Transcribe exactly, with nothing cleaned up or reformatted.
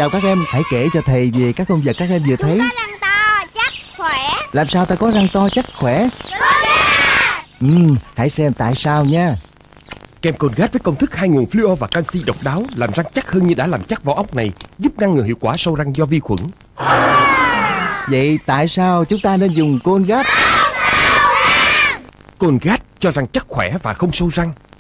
chào các em. Hãy kể cho thầy về các con vật các em vừa thấy. Chúng có răng to, chắc, khỏe. Làm sao ta có răng to chắc khỏe? Ừ, hãy xem tại sao nha. Kem Colgate với công thức hai nguồn fluor và canxi độc đáo làm răng chắc hơn như đã làm chắc vỏ ốc này, giúp ngăn ngừa hiệu quả sâu răng do vi khuẩn. Vậy tại sao chúng ta nên dùng Colgate? Colgate cho răng chắc khỏe và không sâu răng.